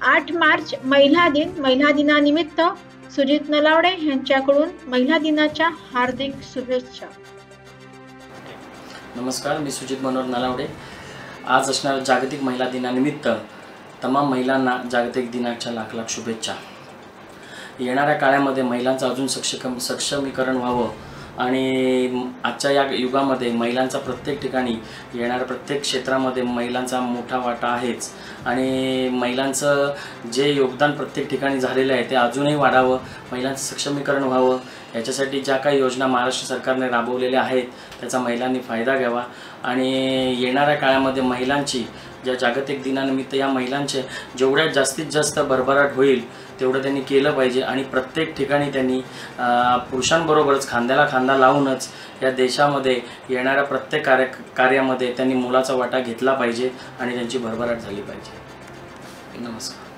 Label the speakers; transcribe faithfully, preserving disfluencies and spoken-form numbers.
Speaker 1: आठ मार्च महिला दिन। महिला दिनानिमित्त सुजित नलावडे यांच्याकडून महिला दिनाच्या हार्दिक शुभेच्छा।
Speaker 2: नमस्कार, मी सुजित मनोहर नलावडे। आज असणाऱ्या जागतिक महिला दिनानिमित्त तमाम महिलांना जागतिक दिनाच्या लाख लाख शुभेच्छा। येणाऱ्या काळामध्ये महिलांचं अजून सक्षम सक्षमीकरण व्हावं आणि आजच्या या युगामध्ये महिलांचा प्रत्येक ठिकाणी येणाऱ्या प्रत्येक क्षेत्रामध्ये महिलांचा मोठा वाटा आहेच आणि महिलांचं जे योगदान प्रत्येक ठिकाणी झालेलं आहे ते अजूनही वाढावं, महिलांचं सक्षमीकरण व्हावं याच्यासाठी ज्या काही योजना महाराष्ट्र सरकारने राबवलेल्या आहेत त्याचा महिलांनी फायदा घ्यावा आणि येणाऱ्या काळामध्ये महिलांची ज्या जागतिक दिनानिमित्त या महिलांचे जेवढ्या जास्तीत जास्त भरभराट होईल तेवढं त्यांनी केलं पाहिजे आणि प्रत्येक ठिकाणी त्यांनी पुरुषांबरोबरच खांद्याला खांदा लावूनच या देशामध्ये येणाऱ्या प्रत्येक कार्य कार्यामध्ये त्यांनी मोलाचा वाटा घेतला पाहिजे आणि त्यांची भरभराट झाली पाहिजे। नमस्कार।